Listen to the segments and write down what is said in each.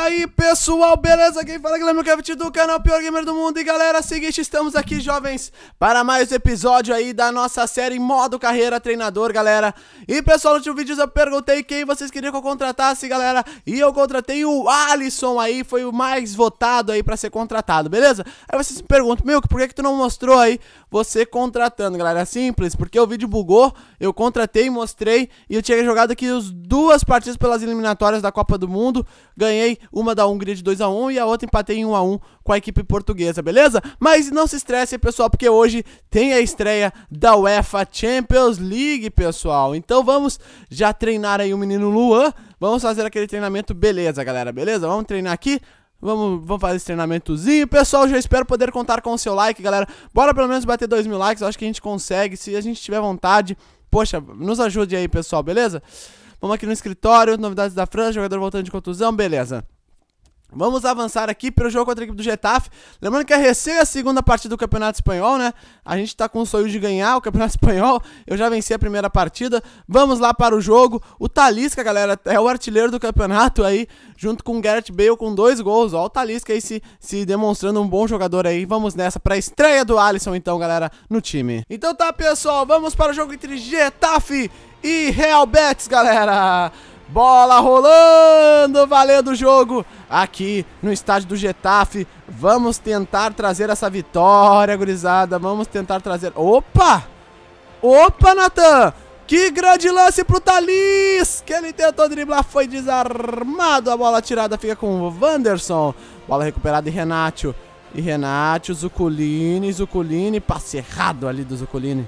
aí, pessoal, beleza? Quem fala é Guilherme Kevin do canal Pior Gamer do Mundo. E galera, seguinte, estamos aqui, jovens, para mais um episódio aí da nossa série Modo Carreira Treinador, galera. E pessoal, no último vídeo eu perguntei quem vocês queriam que eu contratasse, galera. E eu contratei o Alisson aí, foi o mais votado aí pra ser contratado, beleza? Aí vocês me perguntam, meu, por que tu não mostrou aí você contratando, galera? É simples, porque o vídeo bugou, eu contratei, mostrei, e eu tinha jogado aqui as duas partidas pelas eliminatórias da Copa do Mundo. Ganhei uma da Hungria de 2-1 e a outra empatei em 1-1 com a equipe portuguesa, beleza? Mas não se estresse, pessoal, porque hoje tem a estreia da UEFA Champions League, pessoal. Então vamos já treinar aí o menino Luan. Vamos fazer aquele treinamento, beleza, galera, beleza? Vamos treinar aqui. Vamos fazer esse treinamentozinho. Pessoal, já espero poder contar com o seu like, galera. Bora pelo menos bater 2.000 likes, eu acho que a gente consegue, se a gente tiver vontade. Poxa, nos ajude aí, pessoal, beleza? Vamos aqui no escritório, novidades da França, jogador voltando de contusão, beleza. Vamos avançar aqui para o jogo contra a equipe do Getafe. Lembrando que é a segunda partida do Campeonato Espanhol, né? A gente tá com o sonho de ganhar o Campeonato Espanhol. Eu já venci a primeira partida. Vamos lá para o jogo. O Talisca, galera, é o artilheiro do campeonato aí, junto com o Gareth Bale com 2 gols. Ó, o Talisca aí se demonstrando um bom jogador aí. Vamos nessa para a estreia do Alisson, então, galera, no time. Então tá, pessoal, vamos para o jogo entre Getafe e Real Betis, galera. Bola rolando, valendo o jogo aqui no estádio do Getafe. Vamos tentar trazer essa vitória, gurizada. Vamos tentar trazer... Opa! Opa, Nathan! Que grande lance pro Talisca! Que ele tentou driblar, foi desarmado. A bola tirada fica com o Wanderson. Bola recuperada e Renato. E Renato, Zuculini. Passe errado ali do Zuculini.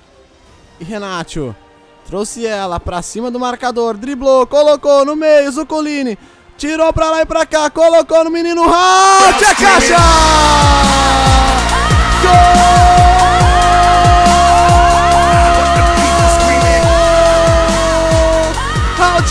E Renato... Trouxe ela pra cima do marcador, driblou, colocou no meio, Zuculini, tirou pra lá e pra cá, colocou no menino Halt, é caixa! Gol! Halt!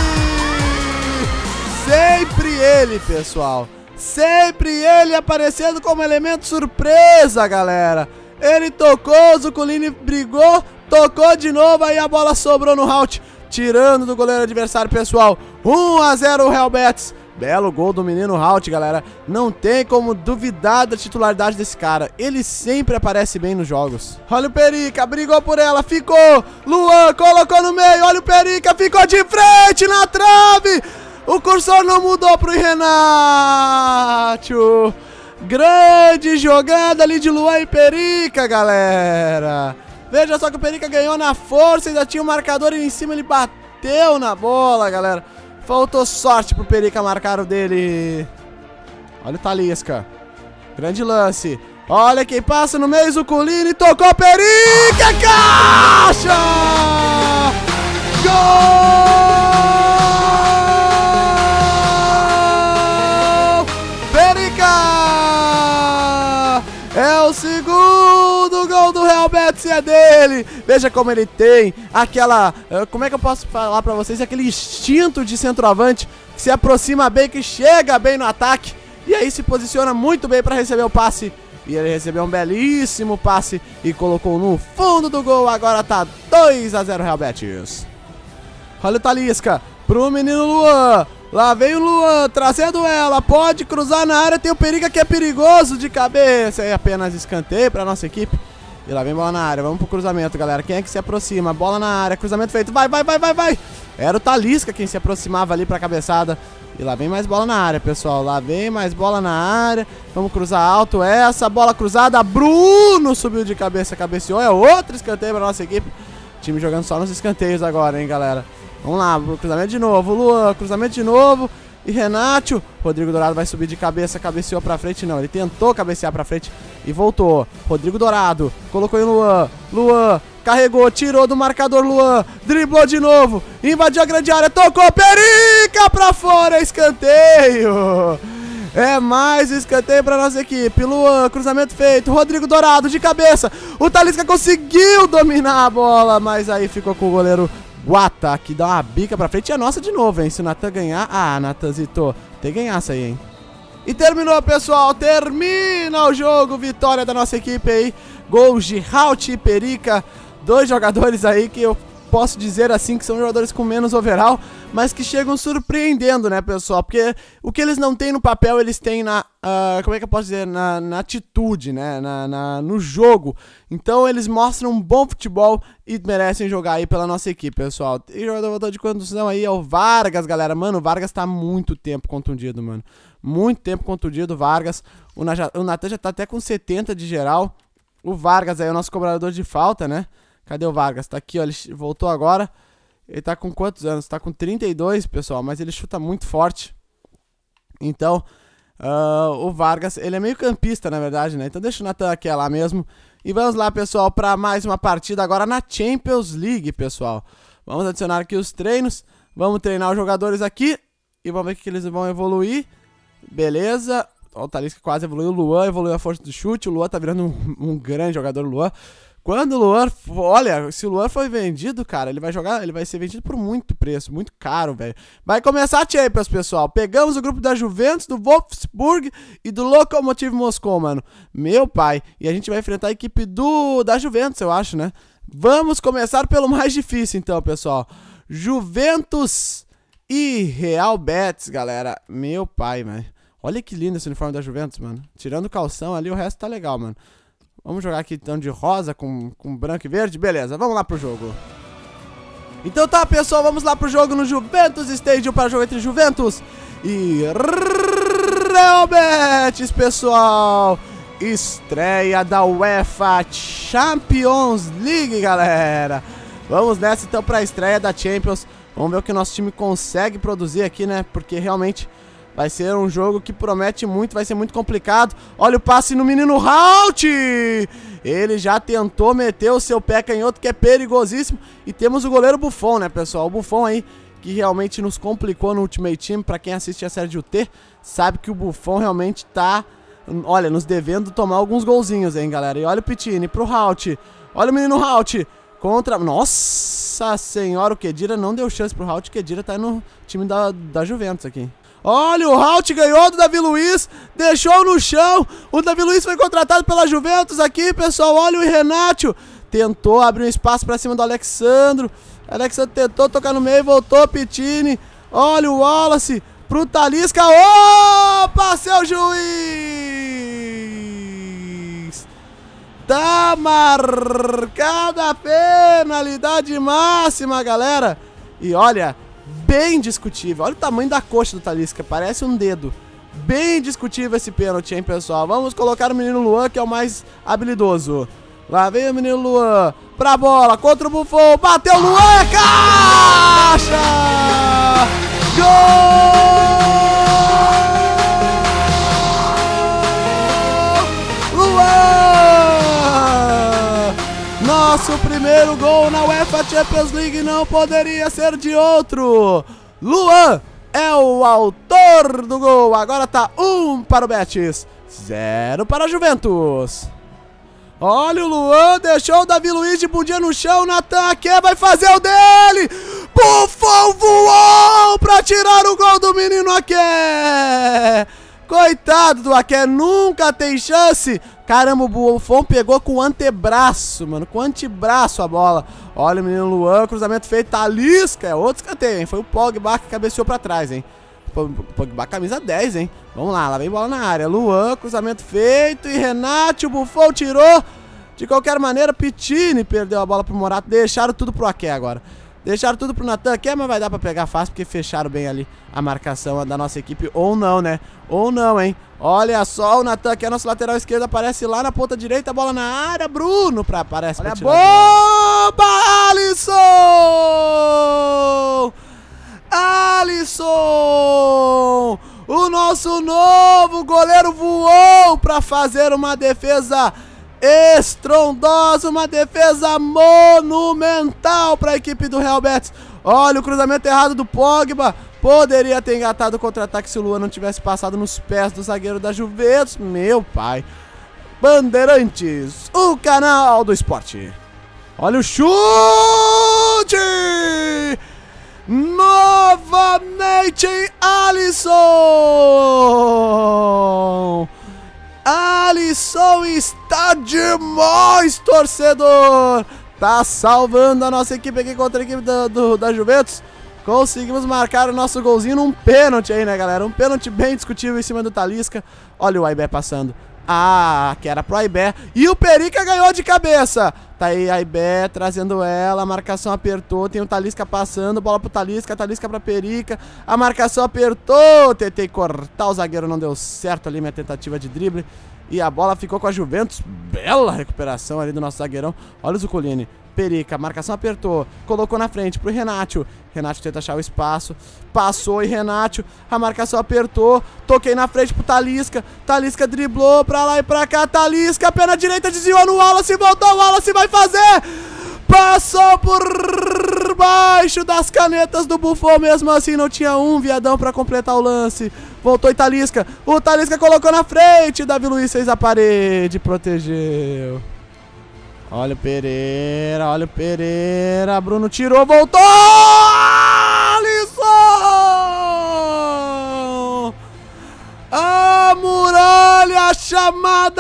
Sempre ele, pessoal, sempre ele aparecendo como elemento surpresa, galera. Ele tocou, Zuculini brigou, tocou de novo, aí a bola sobrou no Halt, tirando do goleiro adversário, pessoal. 1-0 o Real Betis. Belo gol do menino Halt, galera. Não tem como duvidar da titularidade desse cara. Ele sempre aparece bem nos jogos. Olha o Perica, brigou por ela, ficou. Luan colocou no meio, olha o Perica, ficou de frente na trave. O cursor não mudou pro Renato. Grande jogada ali de Luan e Perica, galera. Veja só que o Perica ganhou na força, ainda tinha o marcador e em cima ele bateu na bola, galera. Faltou sorte pro Perica marcar o dele. Olha o Talisca. Grande lance. Olha quem passa no meio, Zuculini, tocou Perica, caixa! Gol! É o segundo gol do Real Betis, é dele. Veja como ele tem aquela... Como é que eu posso falar pra vocês? Aquele instinto de centroavante que se aproxima bem, que chega bem no ataque. E aí se posiciona muito bem pra receber o passe. E ele recebeu um belíssimo passe e colocou no fundo do gol. Agora tá 2-0 Real Betis. Olha o Talisca pro menino Luan. Lá vem o Luan, trazendo ela, pode cruzar na área, tem o Perica que é perigoso de cabeça, é apenas escanteio pra nossa equipe. E lá vem bola na área, vamos pro cruzamento, galera, quem é que se aproxima? Bola na área, cruzamento feito, vai! Era o Talisca quem se aproximava ali pra cabeçada. E lá vem mais bola na área, pessoal, lá vem mais bola na área, vamos cruzar alto essa, bola cruzada, Bruno subiu de cabeça, cabeceou, é outro escanteio pra nossa equipe. Time jogando só nos escanteios agora, hein, galera. Vamos lá, cruzamento de novo, Luan, cruzamento de novo. E Renato, Rodrigo Dourado vai subir de cabeça, cabeceou pra frente, não, ele tentou cabecear pra frente e voltou. Rodrigo Dourado, colocou em Luan, carregou, tirou do marcador Luan, driblou de novo, invadiu a grande área, tocou, Perica pra fora, escanteio. É mais escanteio pra nossa equipe, Luan, cruzamento feito, Rodrigo Dourado de cabeça, o Talisca conseguiu dominar a bola, mas aí ficou com o goleiro Guata, que dá uma bica pra frente. E é nossa de novo, hein? Se o Nathan ganhar... Ah, Natanzito, tem que ganhar essa aí, hein? E terminou, pessoal. Termina o jogo. Vitória da nossa equipe aí. Gols de Halt e Perica. 2 jogadores aí que eu posso dizer assim, que são jogadores com menos overall, mas que chegam surpreendendo, né, pessoal? Porque o que eles não têm no papel, eles têm na, como é que eu posso dizer, na atitude, né, no jogo. Então eles mostram um bom futebol e merecem jogar aí pela nossa equipe, pessoal. E o jogador voltou de contusão aí é o Vargas, galera. Mano, o Vargas tá muito tempo contundido, mano. Muito tempo contundido, o Vargas. O Natan já tá até com 70 de geral. O Vargas aí é o nosso cobrador de falta, né? Cadê o Vargas? Tá aqui, ó, ele voltou agora. Ele tá com quantos anos? Tá com 32, pessoal, mas ele chuta muito forte. Então, o Vargas, ele é meio campista, na verdade, né? Então deixa o Natan aqui lá mesmo. E vamos lá, pessoal, pra mais uma partida agora na Champions League, pessoal. Vamos adicionar aqui os treinos. Vamos treinar os jogadores aqui. E vamos ver o que eles vão evoluir. Beleza. Ó, o Talisca quase evoluiu. O Luan evoluiu a força do chute. O Luan tá virando um grande jogador, o Luan. Quando o Luan... Olha, se o Luan foi vendido, cara, ele vai ser vendido por muito preço, muito caro, velho. Vai começar a Champions, pessoal. Pegamos o grupo da Juventus, do Wolfsburg e do Lokomotiv Moscou, mano. Meu pai. E a gente vai enfrentar a equipe da Juventus, eu acho, né? Vamos começar pelo mais difícil, então, pessoal. Juventus e Real Betis, galera. Meu pai, velho. Olha que lindo esse uniforme da Juventus, mano. Tirando o calção ali, o resto tá legal, mano. Vamos jogar aqui então de rosa com branco e verde. Beleza, vamos lá pro jogo. Então tá, pessoal, vamos lá pro jogo no Juventus Stadium para o jogo entre Juventus e Real Betis, pessoal. Estreia da UEFA Champions League, galera. Vamos nessa então pra estreia da Champions. Vamos ver o que o nosso time consegue produzir aqui, né? Porque realmente... vai ser um jogo que promete muito, vai ser muito complicado. Olha o passe no menino Halt! Ele já tentou meter o seu pé canhoto, que é perigosíssimo. E temos o goleiro Buffon, né, pessoal? O Buffon aí, que realmente nos complicou no Ultimate Team. Pra quem assiste a série de UT, sabe que o Buffon realmente tá, olha, nos devendo tomar alguns golzinhos, hein, galera. E olha o Pittini pro Halt. Olha o menino Halt contra... Nossa senhora, o Khedira não deu chance pro Halt. O Khedira tá no time da Juventus aqui. Olha, o Halt ganhou do Davi Luiz, deixou no chão. O Davi Luiz foi contratado pela Juventus aqui, pessoal. Olha o Renato, tentou abrir um espaço pra cima do Alexandro. Alexandro tentou tocar no meio, voltou Pittini. Olha o Wallace pro Talisca. Opa, seu juiz! Tá marcada a penalidade máxima, galera. E olha... bem discutível. Olha o tamanho da coxa do Talisca, parece um dedo. Bem discutível esse pênalti, hein, pessoal. Vamos colocar o menino Luan, que é o mais habilidoso. Lá vem o menino Luan pra bola, contra o Buffon. Bateu o Luan, é caixa! Gol! Luan! Nosso primeiro gol na UEFA Champions League não poderia ser de outro. Luan é o autor do gol. Agora tá 1 para o Betis, 0 para a Juventus. Olha o Luan, deixou o Davi Luiz de bundinha no chão. Natan Ake vai fazer o dele. Buffon voou pra tirar o gol do menino Ake. Coitado do Ake, nunca tem chance. Caramba, o Buffon pegou com o antebraço, mano. Com o antebraço a bola. Olha o menino Luan, cruzamento feito. Talisca, é outro escanteio, hein. Foi o Pogba que cabeceou pra trás, hein. Pogba camisa 10, hein. Vamos lá vem bola na área. Luan, cruzamento feito. E Renato, o Buffon tirou. De qualquer maneira, Pittini perdeu a bola pro Morato. Deixaram tudo pro Ake agora. Deixaram tudo pro Natan Ake, mas vai dar pra pegar fácil, porque fecharam bem ali a marcação da nossa equipe. Ou não, né? Ou não, hein? Olha só, o Natan Ake, nosso lateral esquerdo, aparece lá na ponta direita, a bola na área. Bruno aparece pra tirar. Bomba, Alisson! Alisson! O nosso novo goleiro voou pra fazer uma defesa estrondosa, uma defesa monumental para a equipe do Real Betis. Olha o cruzamento errado do Pogba. Poderia ter engatado o contra-ataque se o Luan não tivesse passado nos pés do zagueiro da Juventus. Meu pai. Bandeirantes, o canal do esporte. Olha o chute! Novamente Alisson! Alisson está demais, torcedor! tá salvando a nossa equipe aqui contra a equipe da Juventus. Conseguimos marcar o nosso golzinho num pênalti aí, né, galera? Um pênalti bem discutível em cima do Talisca. Olha o Aibé passando. Ah, que era pro Aibé. E o Perica ganhou de cabeça. Tá aí Aibé trazendo ela. A marcação apertou. Tem o Talisca passando. Bola pro Talisca. Talisca pra Perica. A marcação apertou. Tentei cortar o zagueiro. Não deu certo ali minha tentativa de drible. E a bola ficou com a Juventus. Bela recuperação ali do nosso zagueirão. Olha o Zuculini. Perica, a marcação apertou, colocou na frente pro Renato. Renato tenta achar o espaço, passou e Renato, a marcação apertou, toquei na frente pro Talisca. Talisca driblou pra lá e pra cá. Talisca, perna direita, desviou no Wallace, voltou, o Wallace vai fazer! Passou por baixo das canetas do Buffon, mesmo assim não tinha um viadão pra completar o lance. Voltou e Talisca, o Talisca colocou na frente, Davi Luiz fez a parede, protegeu. Olha o Pereira, Bruno tirou, voltou! Alisson! A muralha chamada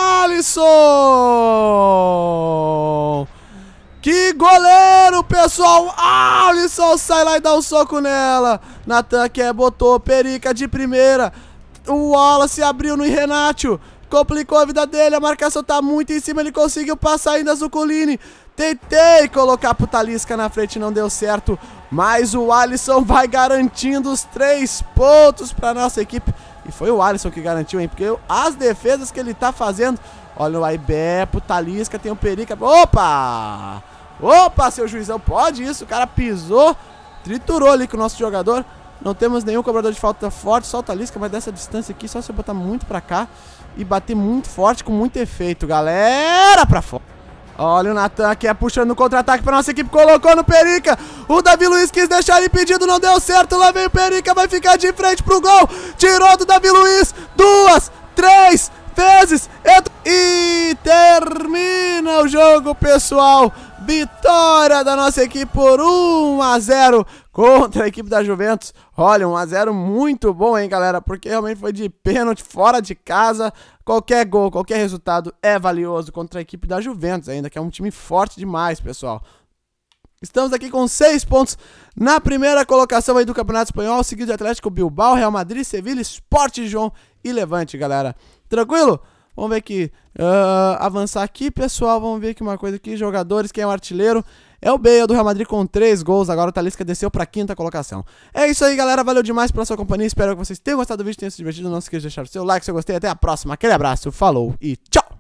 Alisson! Que goleiro, pessoal! Alisson sai lá e dá um soco nela. Natan botou Perica de primeira. O Wallace abriu no Renato. Complicou a vida dele, a marcação tá muito em cima, ele conseguiu passar ainda Zuculini. Tentei colocar pro Talisca na frente, não deu certo. Mas o Alisson vai garantindo os 3 pontos pra nossa equipe. E foi o Alisson que garantiu, hein? Porque as defesas que ele tá fazendo... Olha o Aibé pro Talisca, tem o Perica... Opa! Opa, seu juizão, pode isso? O cara pisou, triturou ali com o nosso jogador. Não temos nenhum cobrador de falta forte, só o Talisca, mas dessa distância aqui, só se eu botar muito pra cá e bater muito forte, com muito efeito, galera, pra fora. Olha o Natan aqui puxando o contra-ataque pra nossa equipe, colocou no Perica. O Davi Luiz quis deixar ele impedido, não deu certo, lá vem o Perica, vai ficar de frente pro gol. Tirou do Davi Luiz, 2, 3 vezes e termina o jogo, pessoal. Vitória da nossa equipe por 1-0 contra a equipe da Juventus. Olha, 1-0 muito bom, hein, galera? Porque realmente foi de pênalti, fora de casa. Qualquer gol, qualquer resultado é valioso contra a equipe da Juventus ainda, que é um time forte demais, pessoal. Estamos aqui com 6 pontos na primeira colocação aí do Campeonato Espanhol, seguido de Atlético Bilbao, Real Madrid, Sevilha, Sport João e Levante, galera. Tranquilo? Vamos ver aqui, avançar aqui, pessoal, vamos ver aqui uma coisa aqui, jogadores, quem é o artilheiro? É o Bale do Real Madrid com 3 gols, agora o Talisca desceu pra 5ª colocação. É isso aí, galera, valeu demais pela sua companhia, espero que vocês tenham gostado do vídeo, tenham se divertido, não se esqueça de deixar o seu like se eu gostei, até a próxima, aquele abraço, falou e tchau!